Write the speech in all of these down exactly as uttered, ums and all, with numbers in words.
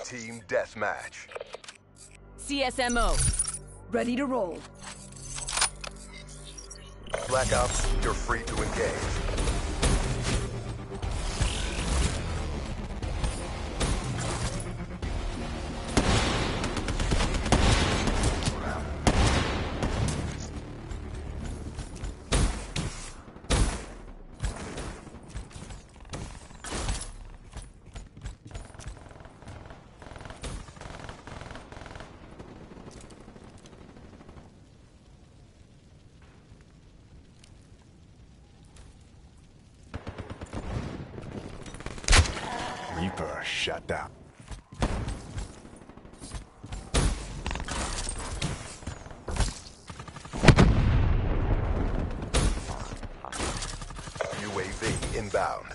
Team deathmatch. C S M O. Ready to roll. Black Ops, you're free to engage. Reaper shut down. U A V inbound.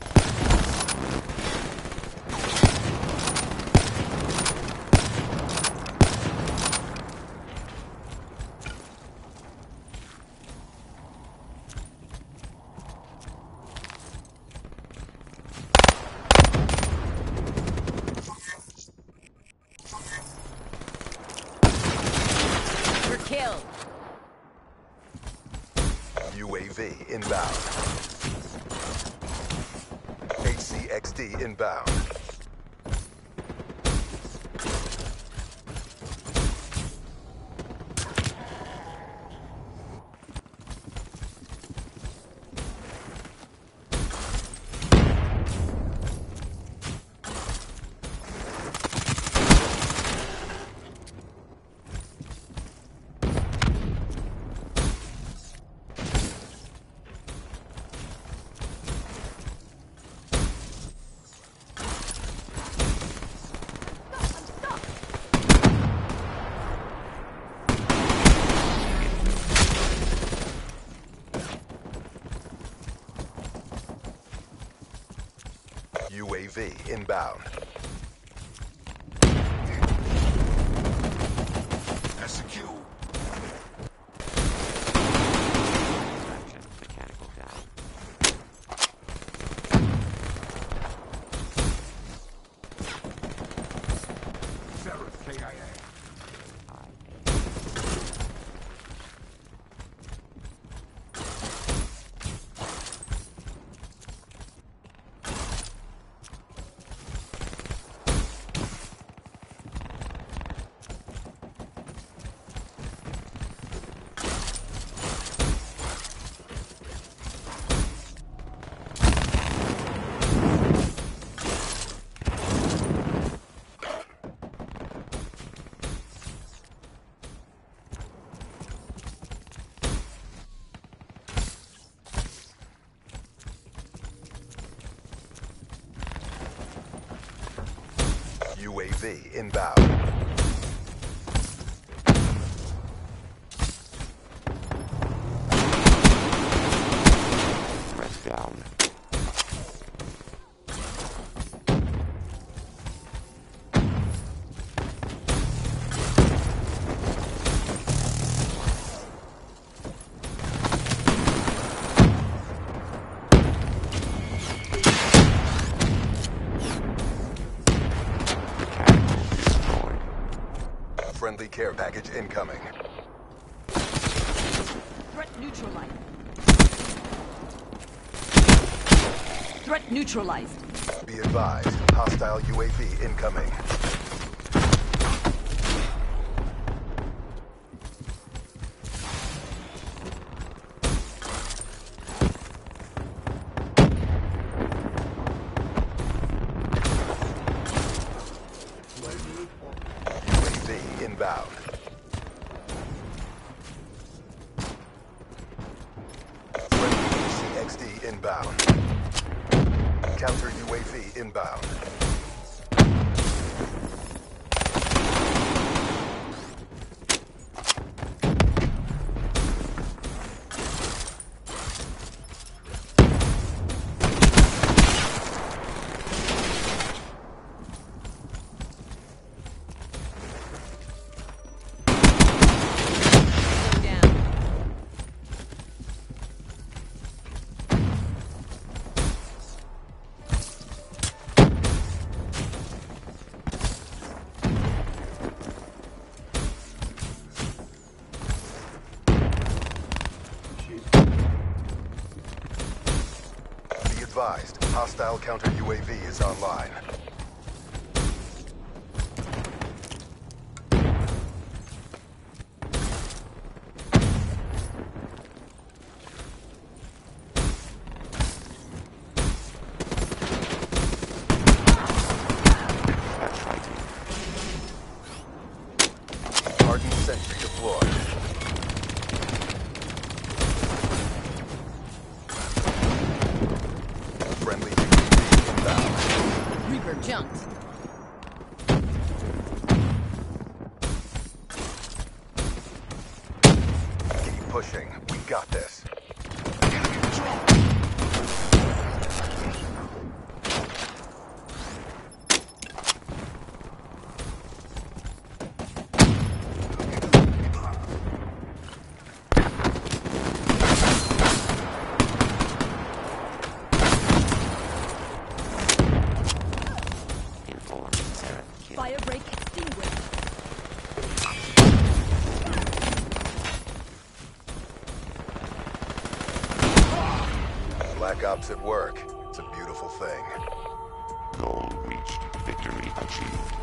Kill. U A V inbound. H C X D inbound. U A V inbound. Execute. Mechanical down. Sarah's K I A. U A V inbound. Rest down. Friendly care package incoming. Threat neutralized. Threat neutralized. Be advised, hostile U A V incoming. U A V inbound. Friendly H C X D inbound. Counter U A V inbound. advised, hostile counter U A V is online. Hardened sentry deployed. Friendly U A V inbound. Reaper jumped. Keep pushing. We got this. Fire break extinguished. Black Ops at work. It's a beautiful thing. Goal reached. Victory achieved.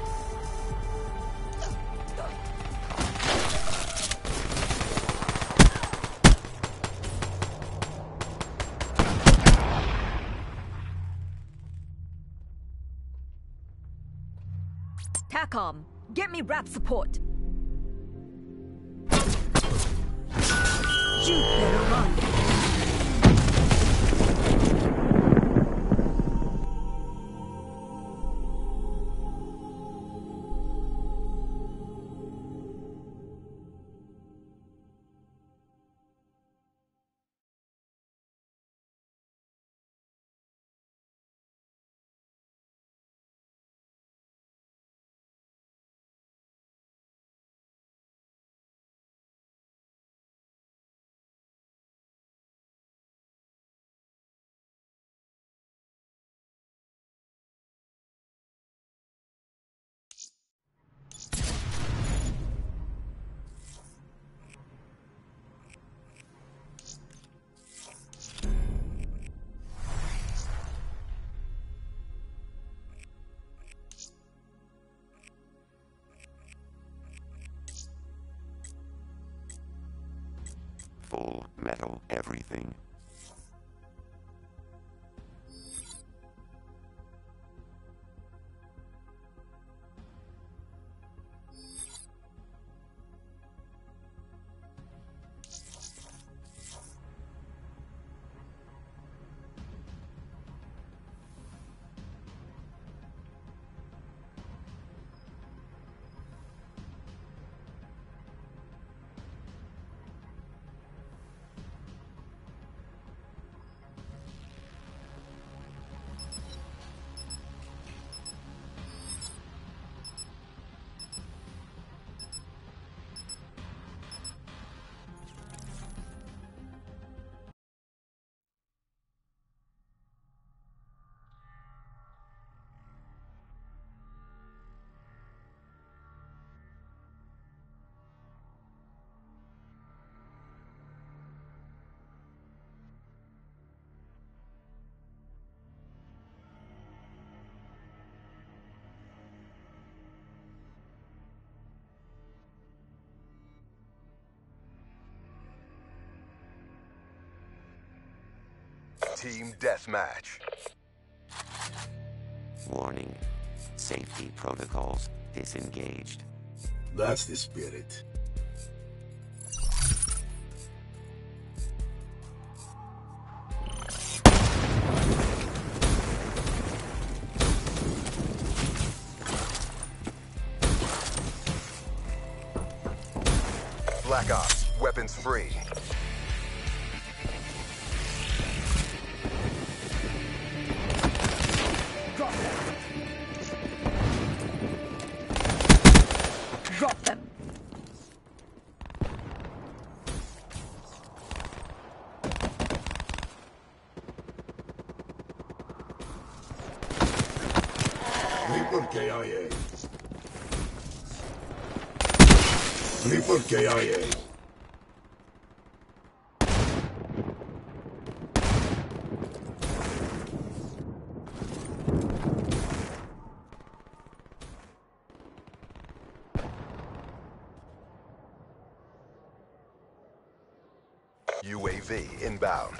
TACOM, get me rap support. You better run. Full metal everything. Team deathmatch. Warning. Safety protocols disengaged. That's the spirit. Black Ops, weapons free. Drop them. Drop them. Reaper K I A. Reaper K I A. inbound.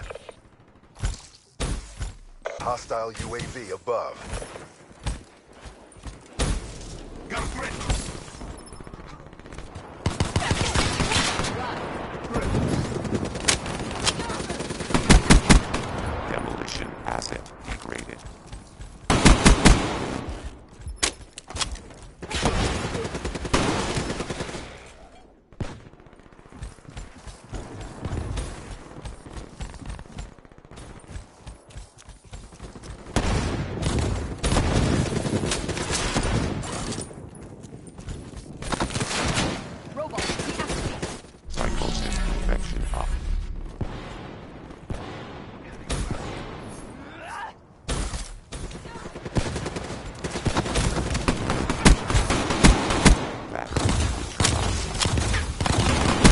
Hostile U A V above. Got threat. Demolition asset degraded. Robot deactivated. Psychosis infection up. Battery neutralized.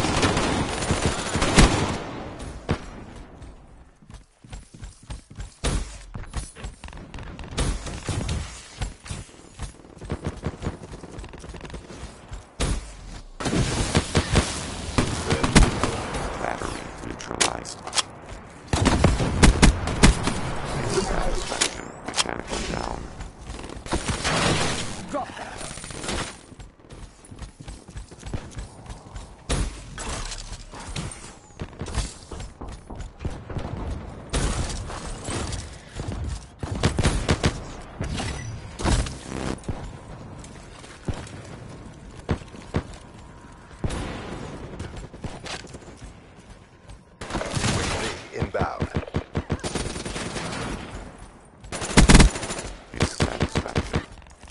Battery neutralized. Satisfaction mechanical down. Drop that. U A V inbound. Dissatisfaction.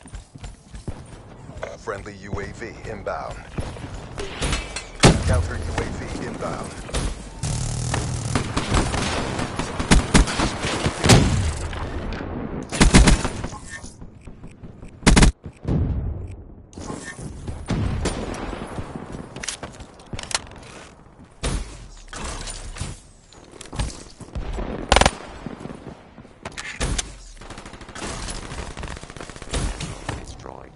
Friendly U A V inbound. Counter U A V inbound. Destroyed.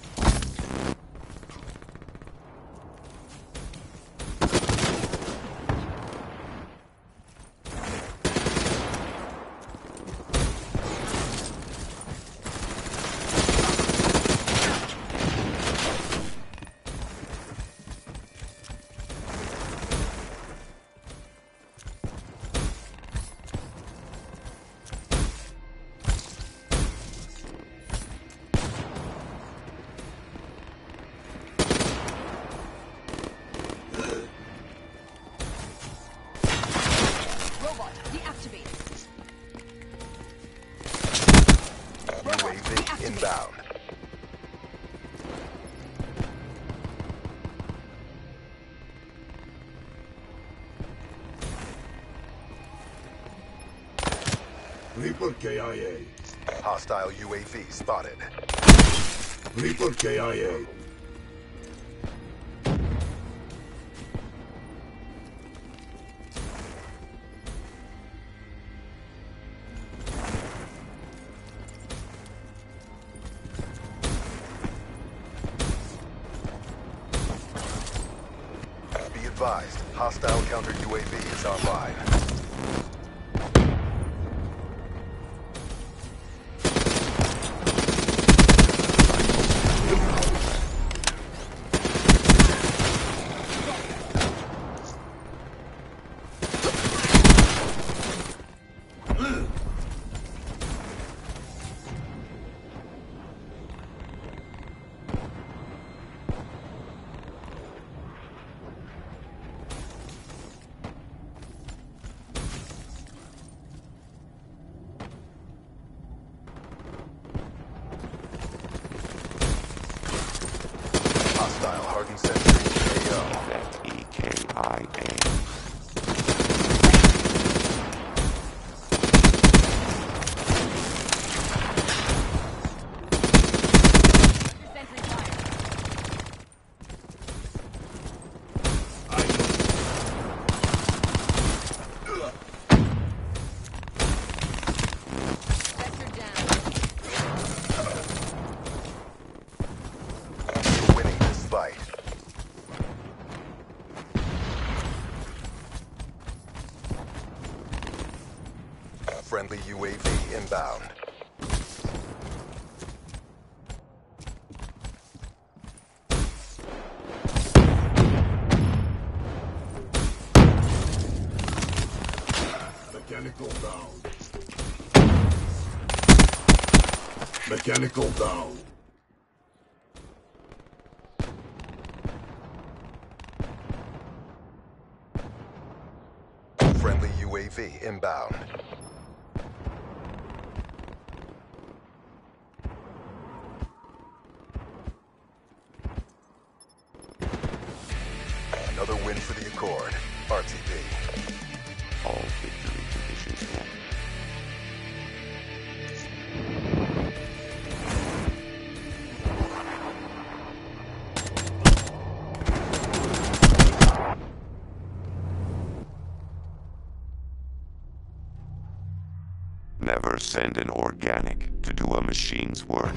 Robot deactivated. U A V inbound. Reaper K I A. Hostile U A V spotted. Reaper K I A. Be advised, hostile counter U A V is online. Hostile hardened sentry K O. F E K I A. Sentry fire. Sector down. You're winning this fight. U A V inbound. Mechanical down. Mechanical down. Friendly U A V inbound. Another win for the Accord. R T P. All victory conditions met. Never send an organic to do a machine's work.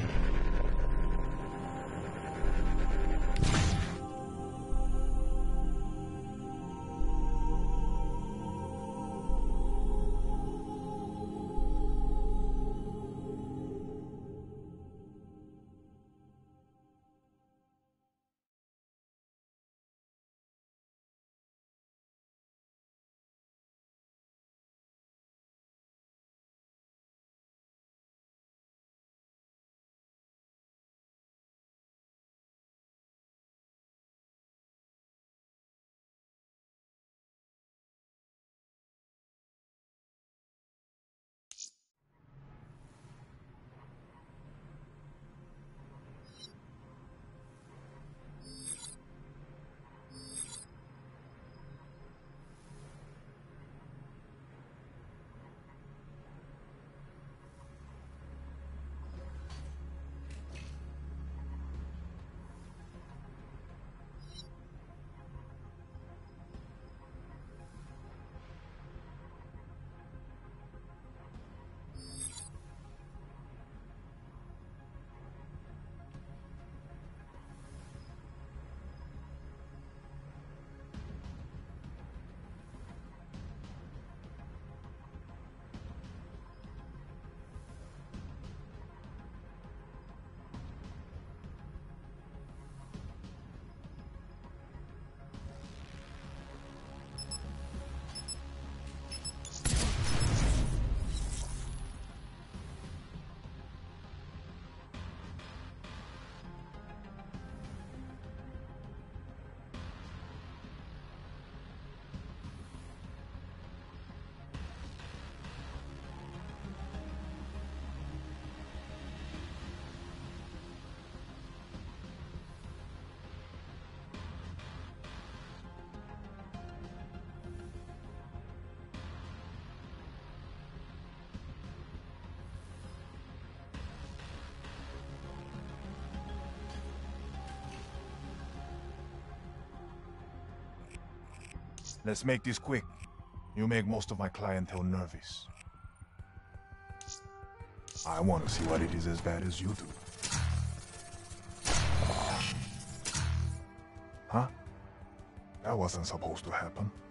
Let's make this quick. You make most of my clientele nervous. I want to see what it is as bad as you do. Huh? That wasn't supposed to happen.